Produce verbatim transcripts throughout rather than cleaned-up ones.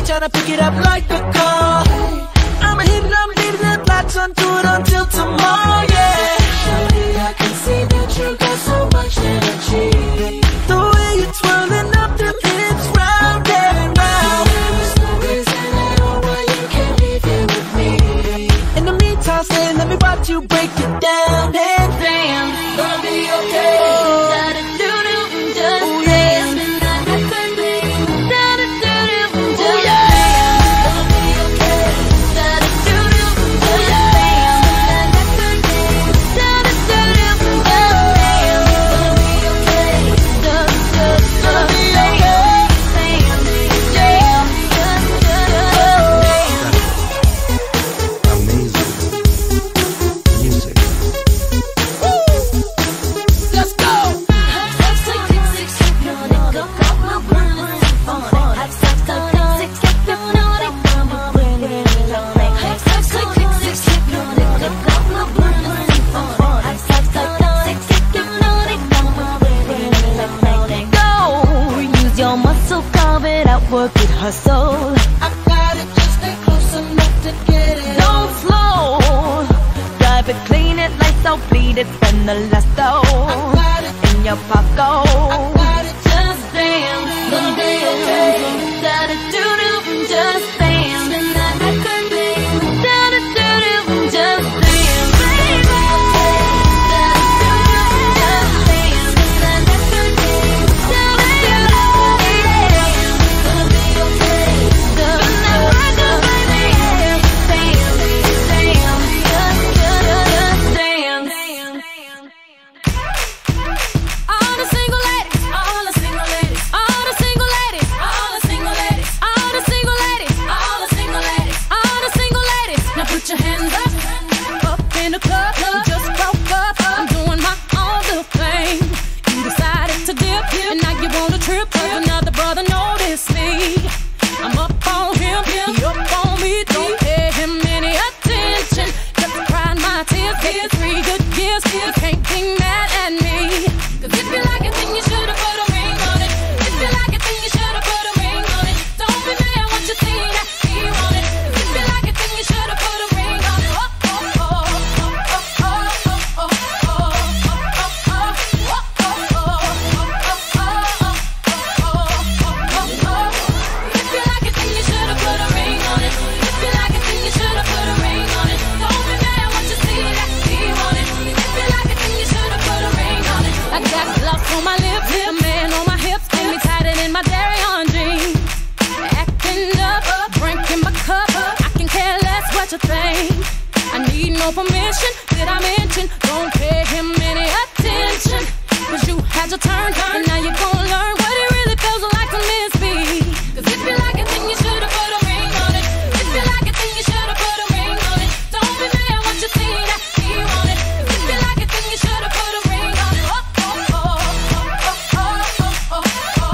tryna pick it up like a call. I'ma hit it, I'm leaving that lights on, do it until tomorrow, yeah. Shawty, I can see that you got so much energy. The way you're twirling up them hips round and round. There's no reason at all why you can't leave here with me. In the meantime, stay, let me watch you break it down. And damn, gonna be okay. Work it, hustle. I got it, just stay close enough to get it. Don't slow. Drive it, clean it, lights out, bleed it, spend the last dough. I got it in your pocket. I got it, just dance, gonna be okay. Da da do do, just dance. Spin that record, babe. Da da do do, just dance, baby. Permission, did I mention? Don't pay him any attention. Cause you had your turn, and now you're gonna learn what it really feels like to miss me. Cause if you like it, then you should've put a ring on it. If you like it, then you should've put a ring on it. Don't be mad once you see that he want it. If you like it, then you should've put a ring on it. Oh, oh, oh, oh, oh, oh, oh,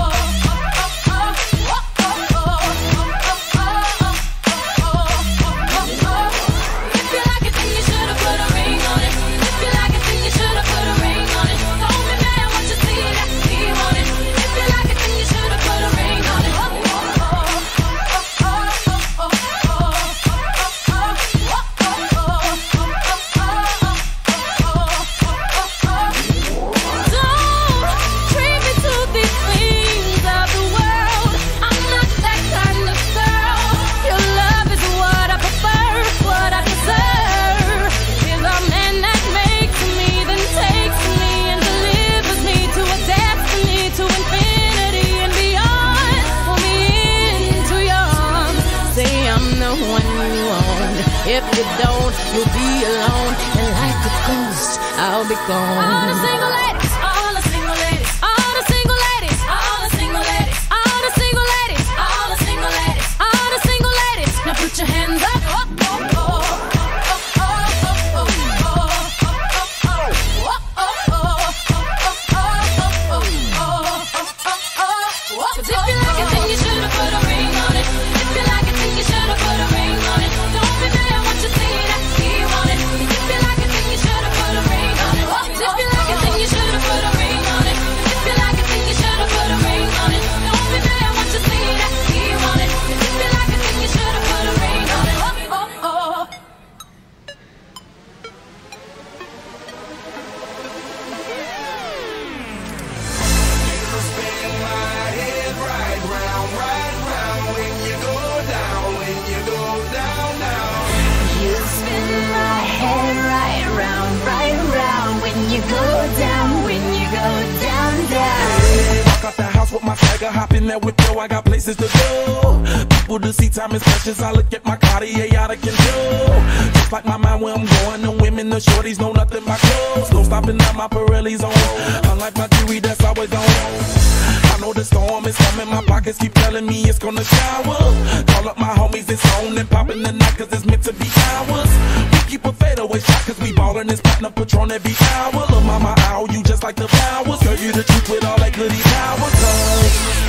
If you don't, you'll be alone, and like a ghost, I'll be gone. All the single ladies, all the single ladies, all the single ladies, all the single ladies, all the single ladies, all the single ladies, all the single ladies. Now put your hands up. Oh, oh, oh. Cause if you like it, then you should've put a ring on it. If you like it, then you should've put a ring on it. Don't be mad once you see that he want it. If you like it, then you should've put a ring on it. If you like it, then you should've put you go down, when you go down, down. Walk out the house with my swagger, hop in that whip, yo, I got places to go. People to see, time is precious, I look at my Cartier out of control. Just like my mind where I'm going, the women, the shorties know nothing but clothes. No stopping at my Pirelli's on, unlike my jewelry that's always on. I know the storm is coming, my pockets keep telling me it's gonna shower. Call up my homies, it's on and popping the night cause it's meant to be ours. We keep a fadeaway shot cause we ballin' this platinum Patron every hour. Lil' mama, ow, you just like the flowers. Girl, you the truth with all that goody power. Cause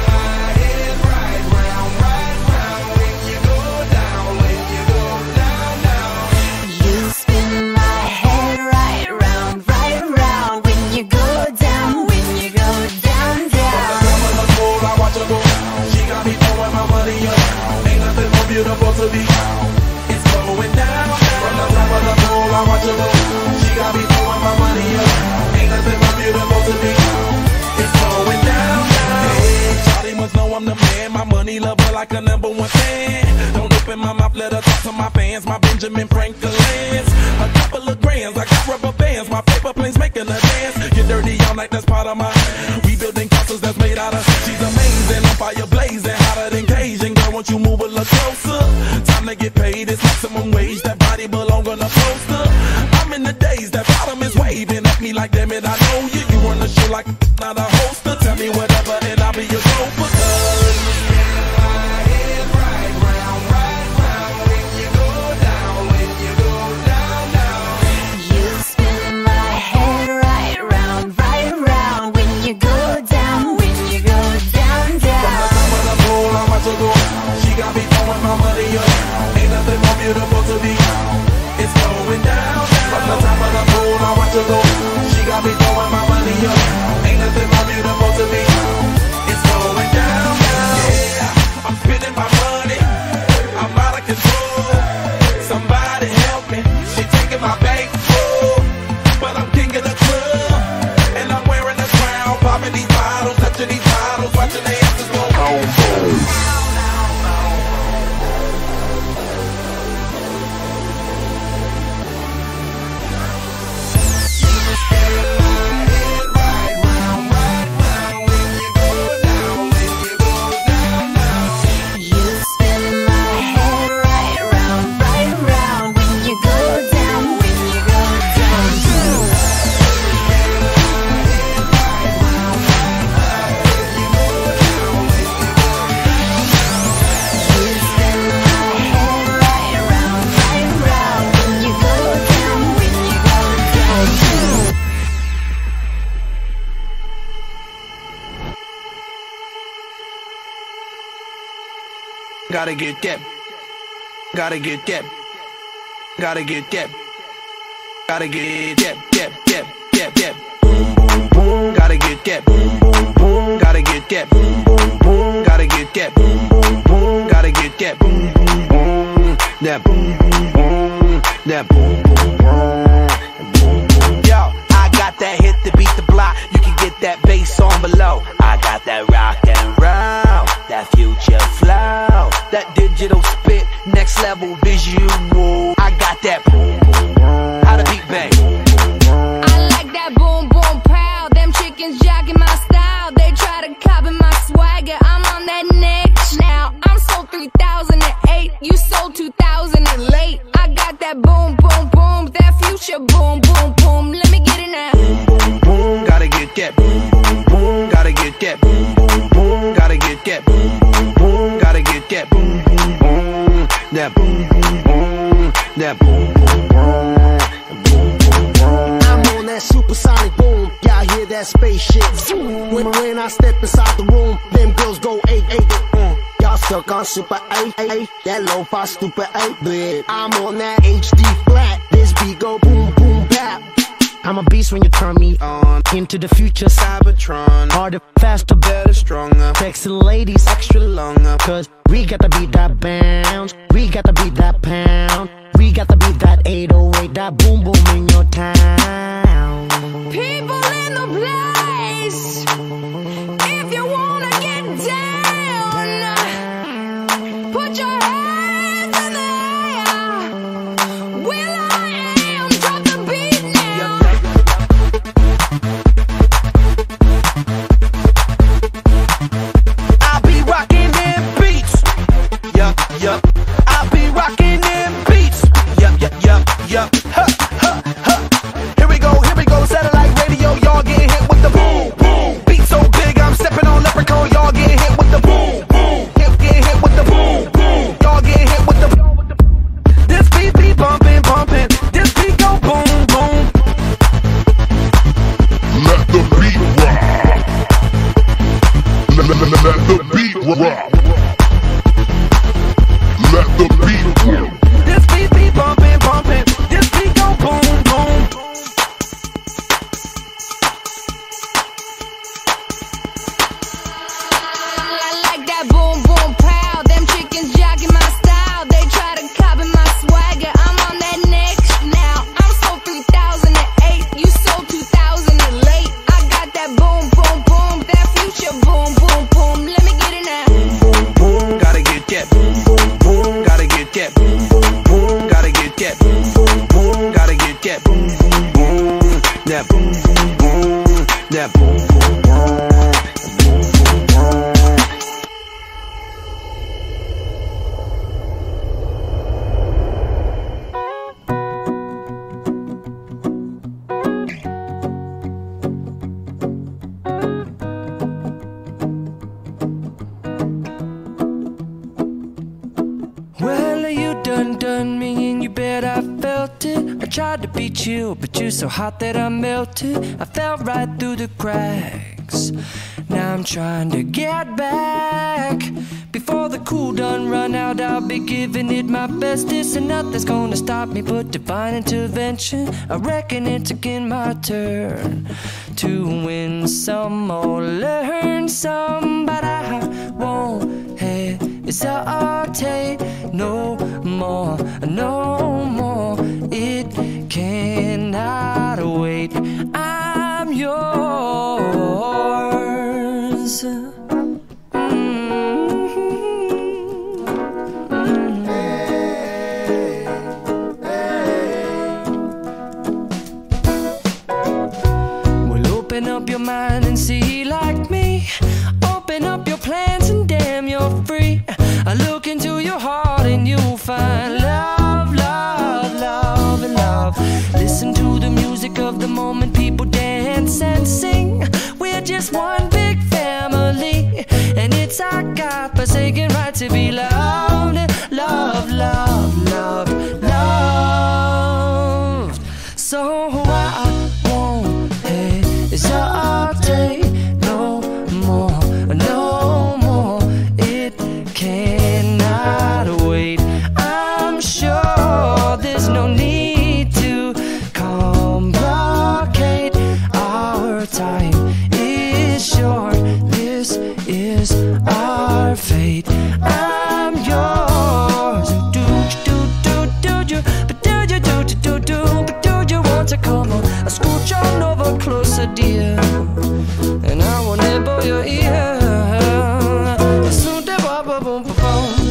beautiful to be, it's going down. From the top of the pole, I watch her go. She got me throwing my money up. Ain't nothing more beautiful to be, it's going down, down. Hey, Charlie must know I'm the man. My money lover like a number one fan. Don't open my mouth, let her talk to my fans. My Benjamin Franklin's, a couple of grands. I got rubber bands. My paper planes making a dance. Get dirty all night, that's part of my. We building castles that's made out of. She's amazing, I'm fire blazing, hotter than Cajun. Girl, won't you move a little closer? Time to get paid, it's maximum wage. That body belong on a poster. I'm in the days, that bottom is waving at me like, damn it, I know you. You run the show like not a hoster. Tell me whatever and I'll be your gopher. She got me throwing my money up. Ain't nothing more beautiful to be, it's going down, down. From the top of the pool, I watch her go. She got me throwing my money up. Ain't nothing more beautiful to be, it's going down, down. Yeah, I'm spending my money, I'm out of control. Somebody help me, she taking my bank full. But I'm king of the club, and I'm wearing a crown. Popping these bottles, touching these bottles, watching their asses go home. Gotta get that, gotta get that, gotta get that, gotta get that, that, that, that, that, boom, boom, boom, gotta get that, boom, boom, boom, gotta get that, boom, boom, boom, gotta get that, boom, boom, boom, gotta get that, boom, boom, boom, that boom, boom, boom, that boom, boom, boom, boom. Yo, I got that hit to beat the block. You can get that bass on below. I got that rock and roll, that future flow, that digital spit, next level visual. I got that boom, boom, boom. How to beat bang. I like that boom, boom, pow. Them chickens jacking my style. They try to copy my swagger. I'm on that next now. I'm sold three thousand eight. You sold two thousand late. I got that boom, boom, boom. That future boom, boom, boom. Let me get it now. Boom, boom, boom. Gotta get that boom, boom, boom. Gotta get that boom, boom, boom. Gotta get that boom, boom, boom. Gotta get that boom, boom, boom. That boom, boom, boom. That boom, boom, boom. Boom, boom, boom. I'm on that supersonic boom. Y'all hear that spaceship zoom. When, when I step inside the room, them girls go eight, eight, mm. Y'all stuck on super eight, eight, that lo-fi stupid eight bit. I'm on that H D flat. This beat go boom, boom, bap. I'm a beast when you turn me on. Into the future, Cybertron. Harder, faster, better, stronger. Sexy ladies, extra longer. Cause we got to beat that bounce. We got to beat that pound. We got to beat that eight oh eight. That boom boom in your town. People in the place, if you wanna get down, put your hands in the air. Will I am, drop the beat now. let the beat rock. Let the beat rock. This beat be bumpin', bumpin'. This beat go boom, boom. I like that boom, boom, pow. Them chickens jocking my style. They try to copy my swagger. I'm on that next now. I'm so three thousand eight. You so two thousand late. I got that boom, boom, boom. That future boom, boom, boom. Let me get it now. Boom, boom, boom. Gotta get that boom, boom, boom. Gotta get that boom, boom, boom. Gotta get that boom, boom, boom. Gotta get that boom, boom, boom. That boom, boom, boom. That boom, boom, boom. Well, you done done me and you bet I felt it. I tried to beat you, but you're so hot that I melted. I fell right through the cracks. Now I'm trying to get back. Before the cool done run out, I'll be giving it my bestest. And nothing's gonna stop me but divine intervention. I reckon it's again my turn to win some or learn some. But I won't hesitate no more, no more. It cannot wait. I'm yours. Open up your mind and see like me. Open up your plans and damn, you're free. I look into your heart and you'll find love, love, love, and love. Listen to the music of the moment, people dance and sing. We're just one big family, and it's our God-forsaken right to be loved, love, love, love, loved. So I won't hesitate no more, no more. It cannot wait. I'm sure there's no need to complicate. Our time is short. This is our fate. I'm yours. Do do do do do, but do you do do do do, but do you want to come on? I scooch on over closer, dear, and I will nibble your ear. Soon to boom, boom, boom, boom.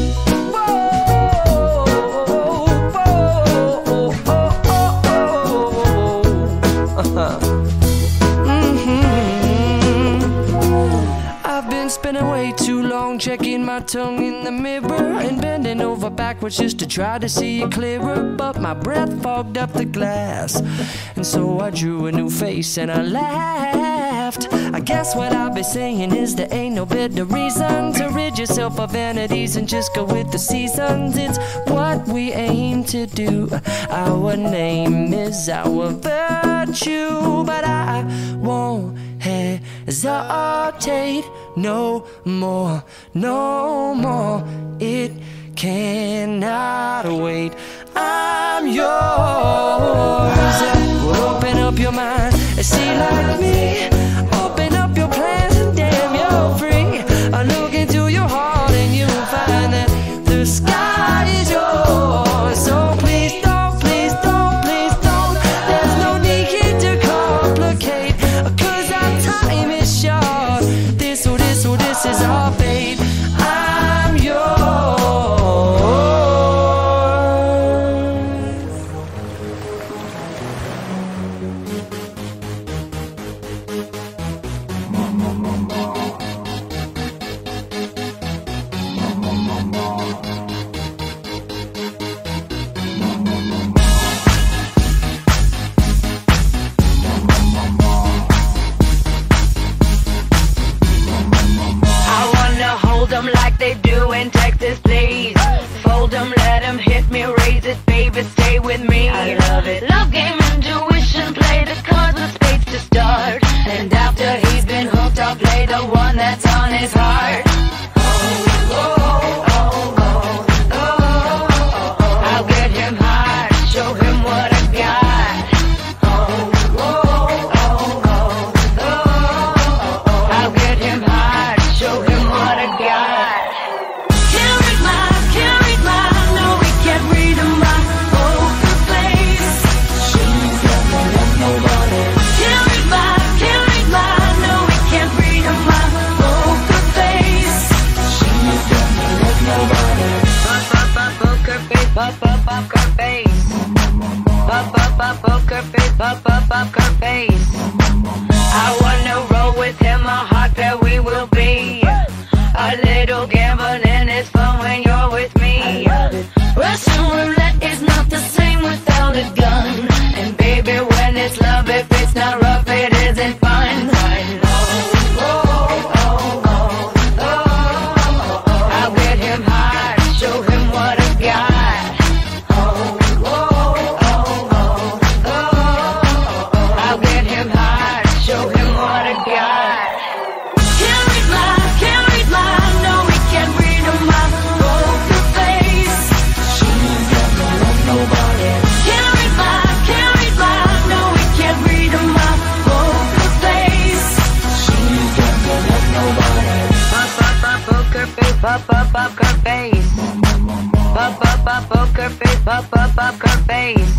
I've been spending way too long checking my tongue in the mirror and bending over backwards just to try to see it clearer. But my breath fogged up the glass, and so I drew a new face and I laughed. I guess what I'll be saying is there ain't no better reason to rid yourself of vanities and just go with the seasons. It's what we aim to do. Our name is our virtue, but I won't hesitate no more, no more. It cannot wait. I'm yours. Open up your mind and see like me. Open up your plans and damn, you're free. I look into your heart and you'll find that the sky is yours. So please don't, please don't, please don't. There's no need to complicate, 'cause our time is short. This, oh, this, oh, this is our fate. I'm yours. Like they do in Texas, please. Fold them, let them hit me, raise it, baby, stay with me. I love it. Love game, intuition, play the cards with spades to start. And after he's been hooked, I'll play be the one that's on his heart. Oh, oh, oh, oh, oh, oh. I'll get him high, show him what I got. Oh, oh, oh, oh, oh, oh. I'll get him high, show him what I got. Can't read my, can't read my, no, we can't read my poker face. She's got no love, nobody. Can't read my, can't read my, no, we can't read my poker face. She's got no love, nobody. Pop, pop, pop, poker face, pop, pop, poker face. Pop, pop, pop, poker face, pop, pop, poker face. I wanna roll with him, a hot pair we will be. A little gambling is fun when you're with me. Russian roulette is not the same without a gun. And baby, when it's love, if it's not rough, it isn't fun. Oh, oh, oh, oh, oh. I'll get him high, show him what I got. Oh, oh, oh, oh, oh. I'll get him high, show him what I got. Can't read my, can't read my, no, we can't read my poker face. She's got no love, nobody. Can't read my, can't read my, no, we can't read my poker face. She's got no love, nobody. Pop, pop, pop, poker face, pop, pop, poker face. Pop, pop, pop, poker face, pop, pop, poker face.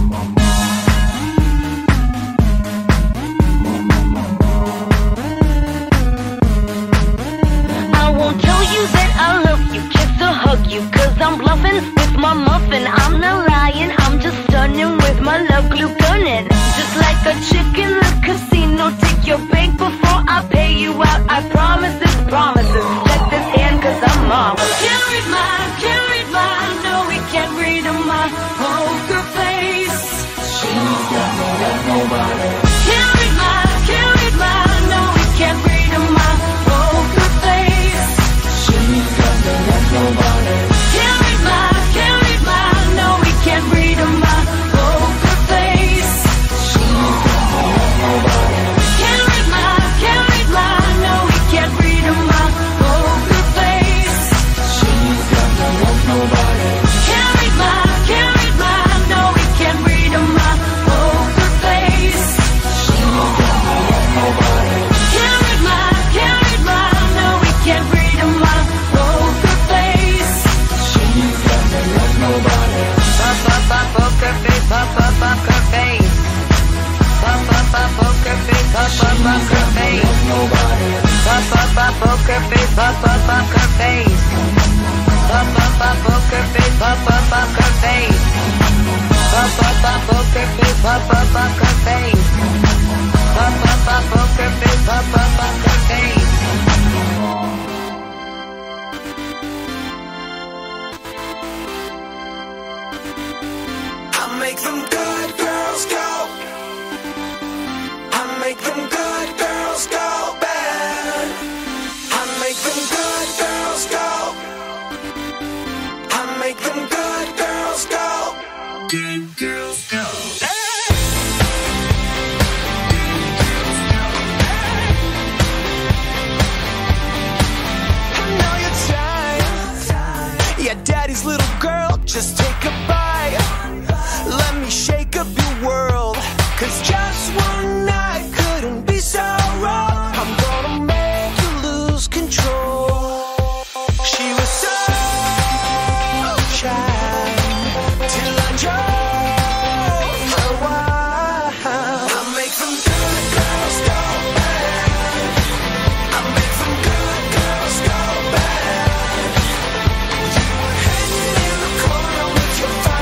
I won't tell you that I love you, kiss or hug you, cause I'm bluffing with my muffin. I'm not lying, I'm just stunning with my love glue gunning. Just like a chick in the casino, take your bank before I pay you out. I promise this, promises. Check this hand cause I'm marvelous. Can't read my, can't read my, no, we can't read my poker face. She's got no love, nobody. Can't read my, can't read my, no, we can't read my poker face. She's got no love, nobody. Can't read my, can't read my, no, we can't read my poker face. She's got no love, nobody. Can't read my, can't read my, no, we can't read my poker face. She's got no love, nobody. Can't read my, can't read my, no, we can't read my poker face. She's got no love, nobody. Can't read my, can't read my, no, we can't read my poker face. She's got no love, nobody. Pop, pop, pop, poker face, pop, pop, poker face. Pop, pop, pop, poker face, pop, pop, poker face. Pop, pop, pop, poker face, pop, pop, poker face. Pop, pop, pop, poker face, pop, pop, poker face. Pop, pop, pop, poker face, pop, pop, poker face. Pop, pop, pop, poker face, pop, pop, poker face. I make them good girls go. I make them good girls go bad. I make them good girls go. I make them good girls go. Good girls go. I know you're tired. Yeah, daddy's little girl, just take a bite. Let me shake up your world, cause just one night couldn't be so wrong. I'm gonna make you lose control. She was so shy till I drove her wild. I make them good girls go bad. I make them good girls go bad. You were hiding in the corner with your fire.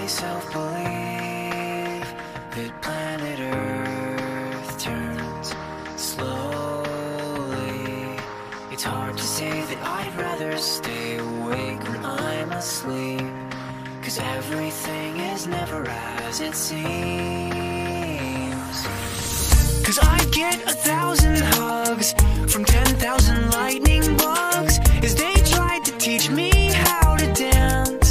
myself believe that planet Earth turns slowly. It's hard to say that I'd rather stay awake when I'm asleep, 'cause everything is never as it seems. 'Cause I get a thousand hugs from ten thousand lightning bugs as they tried to teach me how to dance.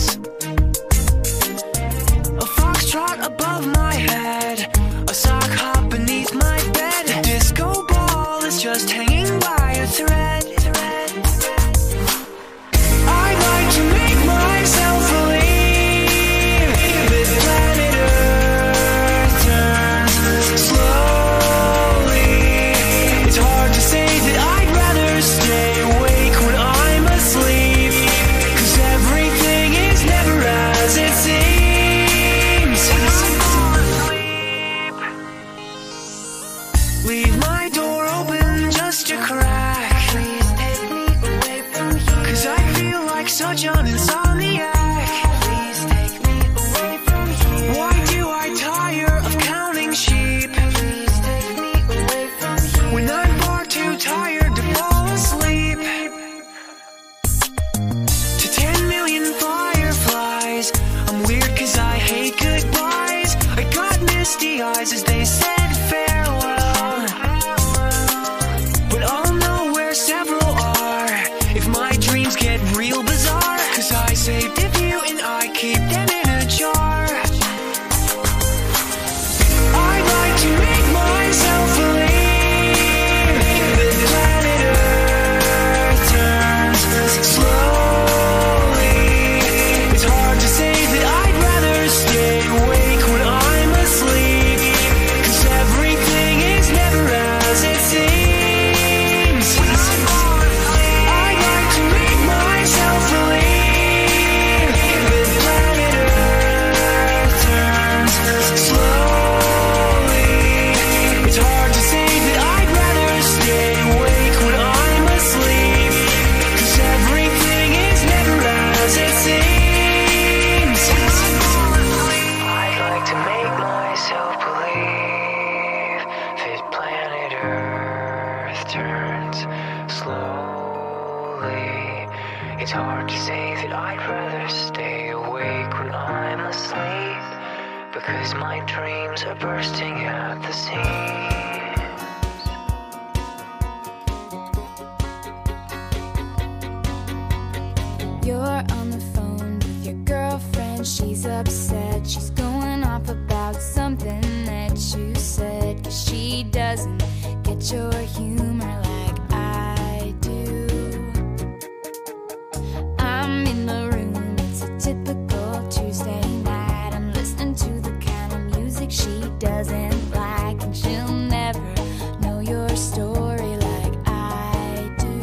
A foxtrot above my head, a sock hop beneath my bed. A disco ball is just hanging by a thread. I'd like to make myself believe that planet Earth turns slowly. It's hard to say that I'd rather stay awake when I'm asleep, 'cause everything is never as it seems. Leave my door open just a crack. Please take me away from here, 'cause I feel like such an insomniac. Please take me away from here. Why do I tire of counting sheep? Please take me away from here, when I'm far too tired to fall asleep. To ten million fireflies, I'm weird 'cause I hate goodbyes. I got misty eyes as they said farewell, but I'll know where several are if my dreams get real bizarre, 'cause I saved a few and I keep them in a jar. I'd like to make myself believe that planet Earth turns slowly. It's hard to say that I'd rather stay awake when I'm asleep, 'cause everything is never as it seems. I'd like to make myself believe that planet Earth turns slowly. It's hard to say that I'd rather stay awake when I'm asleep, 'cause everything is never as it seems. I'd like to make myself believe that planet Earth turns slowly. It's hard to say that I'd rather stay awake when I'm asleep, because my dreams are bursting at the seams. You're on the phone with your girlfriend, she's upset. She's going off about something that you said, 'cause she doesn't get your humor like I do. I'm in the room, it's a typical Tuesday night. I'm listening to the kind of music she doesn't like, and she'll never know your story like I do.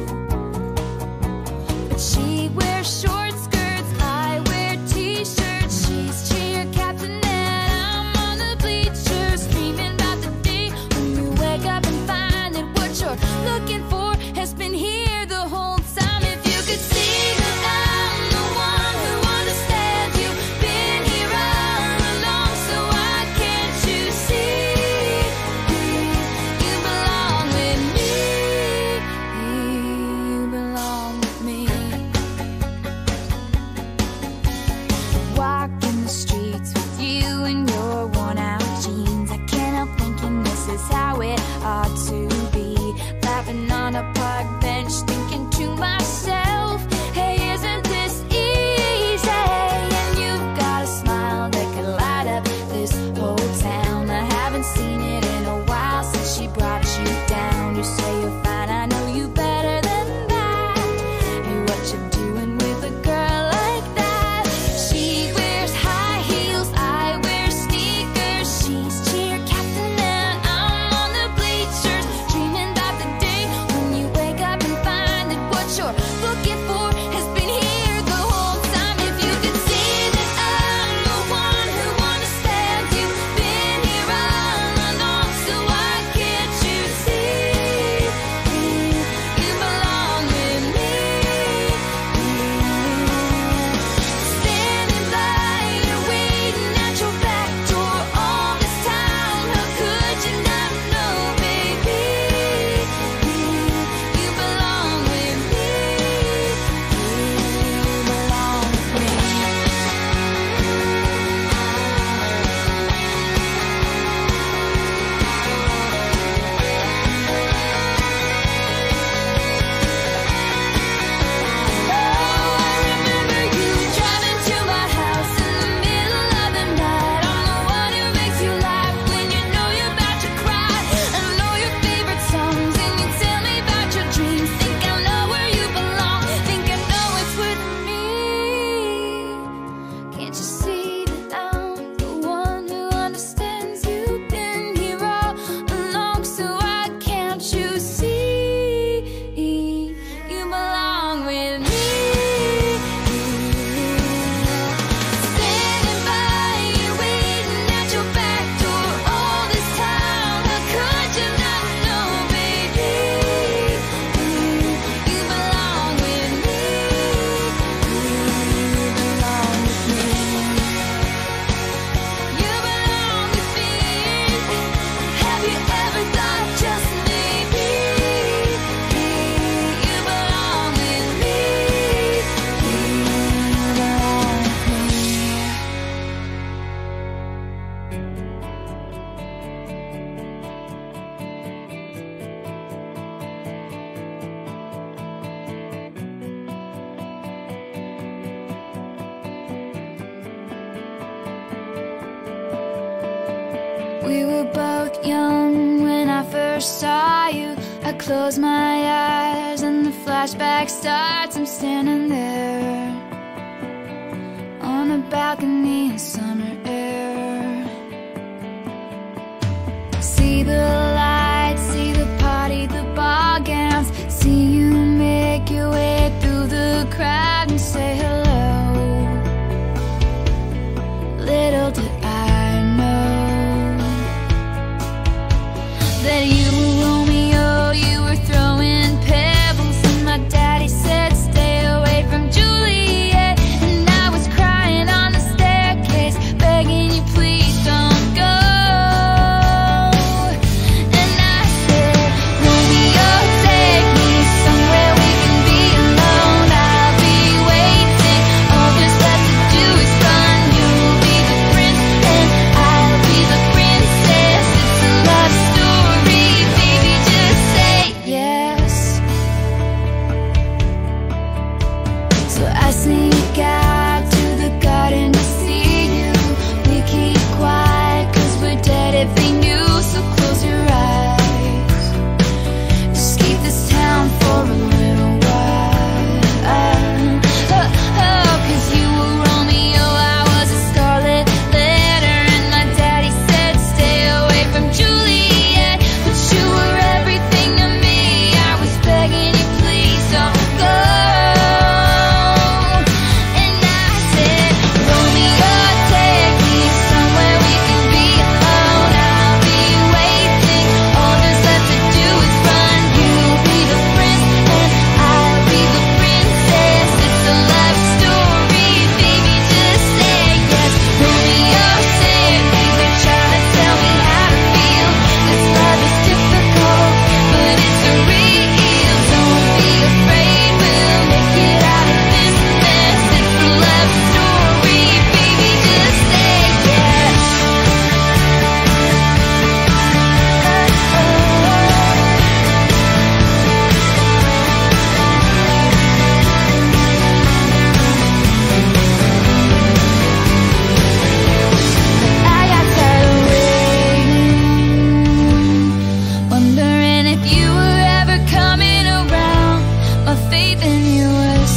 But she wears short skirts, I wear t-shirts. She's cheer captain and I'm on the bleachers, screaming about the day when you wake up and find that what you're looking for has been here the whole time. If you could see that I'm the one who understands, you've been here all along, so why can't you see? We were both young when I first saw you. I close my eyes and the flashback starts. I'm standing there on a balcony in summer air. See the lights, see the party, the ball gowns. See you make your way through the crowd and say hello. Little did I know that you were Romeo, you were throwing pebbles, and my daddy said stay away from Juliet, and I was crying on the staircase, begging you please don't go. And I said, Romeo, take me somewhere we can be alone. I'll be waiting, all there's left to do is run. You'll be the prince and I'll be the princess. It's a love story, baby, just say yes. So I sneak out to the garden to see you. We keep quiet cause we're dead if they knew. So close your eyes, just keep this town for a little while. Oh, oh, cause you were Romeo, I was a scarlet letter, and my daddy said stay away from Juliet, but you were everything to me. I was begging you please don't go. And I said, Romeo, take me somewhere we can be alone. I'll be waiting, all there's left to do is run. You'll be the prince and I'll be the princess. It's a love story, baby, just say yes. Romeo, take me, they're trying to tell me how to feel. This love is difficult, but it's real. Don't be afraid, we'll make it out of this mess. It's a love story, baby, just say yes. I got tired of waiting, wondering if you were ever coming around. My faith in you was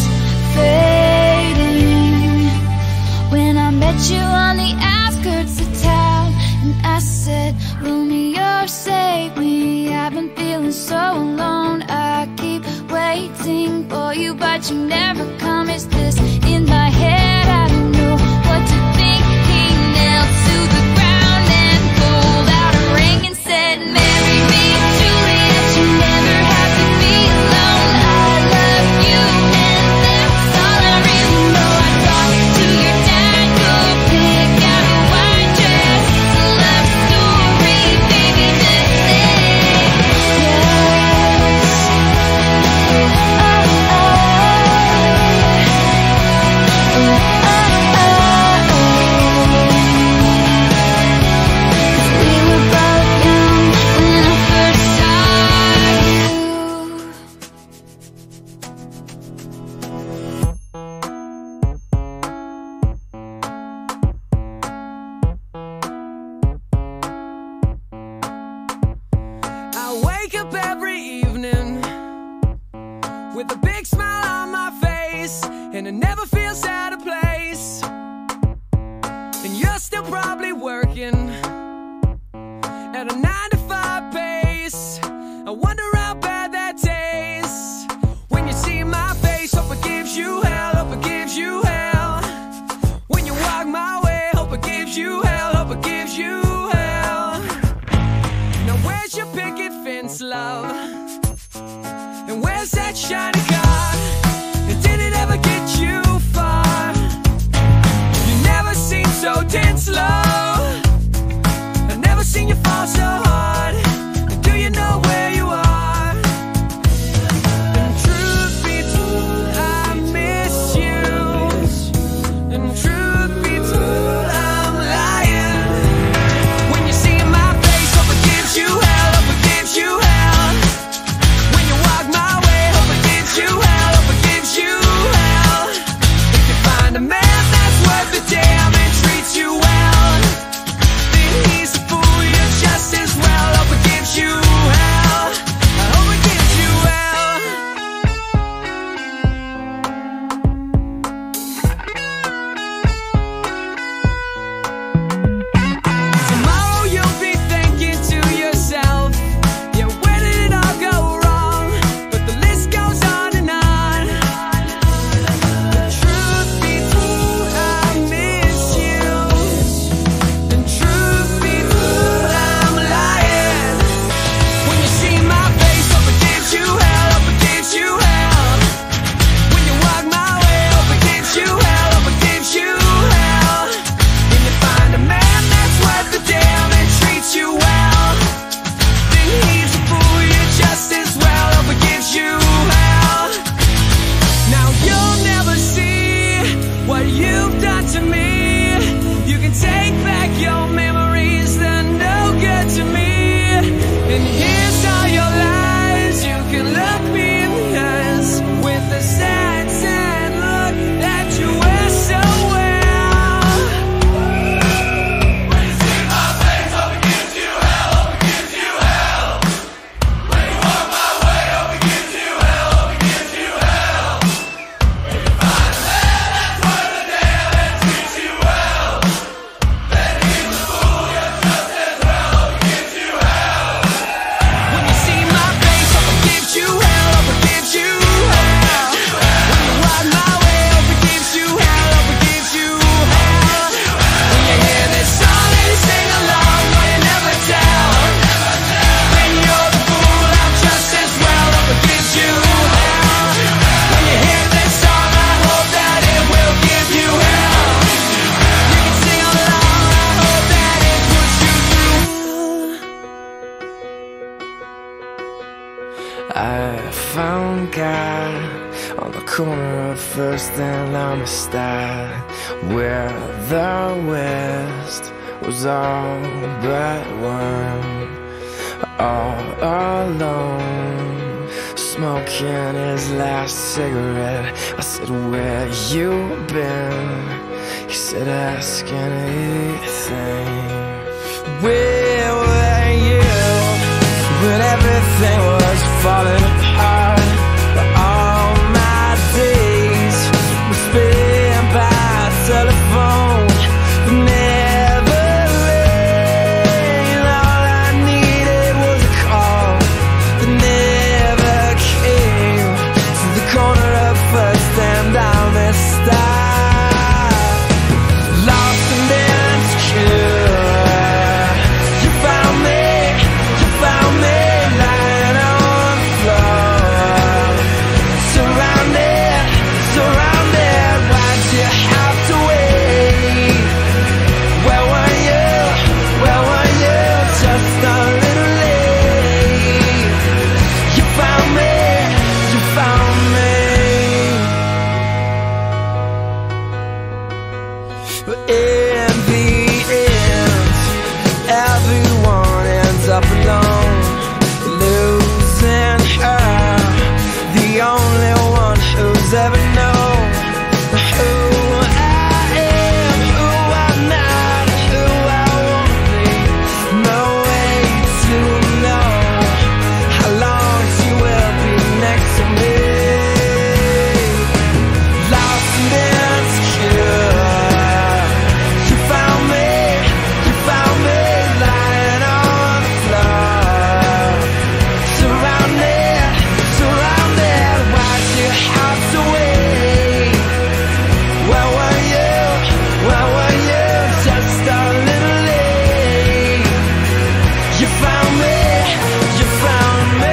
fading when I met you on the outskirts of town, and I said, Romeo, save me, I've been feeling so alone. I keep waiting for you, but you never come. Is this in my head? I don't know what to think. He knelt to the ground and pulled out a ring and said, marry me, Juliet, you never have to be alone. I love you and that's all I really know. I talked to your dad, go pick out a white dress. It's a love story, baby, just say yes. Oh, oh. We were both young when I first saw I wake up every evening with a big smile on my face, and it never feels out of place. And you're still probably working at a nine to five pace. I wonder how bad that tastes when you see my face. Hope it gives you hell, hope it gives you hell. When you walk my way, hope it gives you hell, hope it gives you hell. Now where's your picket fence, love? And where's that shiny car? And did it ever get you far? You never seem so dead slow. I've never seen you fall so hard. Do you know where you are? And truth be told, I miss you. And truth be told, I'm lying. corner of First and Amistad, where the West was all but one, all alone, smoking his last cigarette. I said, where you been? He said, ask anything. Where were you when everything was falling apart? But all my days were spent by telephone, but never rain. All I needed was a call that never came. To the corner of First and Amistad, lost and insecure. You found me, you found me lying on the floor, surrounded, surrounded. Why'd you have to wait? Where were you, where were you? Just a little late. You found me, you found me. But in the end, everyone ends up alone, losing her, the only one who's ever known who I am, who I'm not, who I won't be. No way to know how long she will be next to me. Lost and insecure. You found me, you found me lying on the floor, surrounded, surrounded. Why'd you have to wait? Where were you, where were you? Just a little late. You found me, you found me.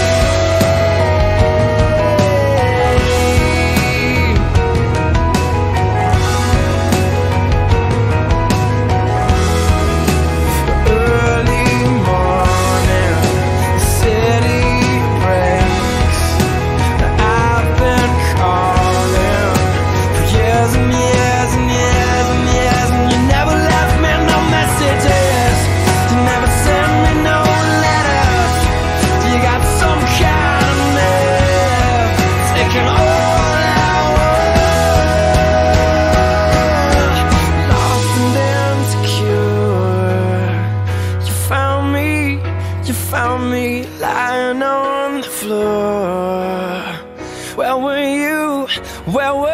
Early morning, the city breaks. I've been calling for years and years and years and years, and you never left me no messages. You never sent me no letters. You got some kind of nerve taking all I want. Lost and insecure. You found me, you found me lying on the floor. Where were you? Where were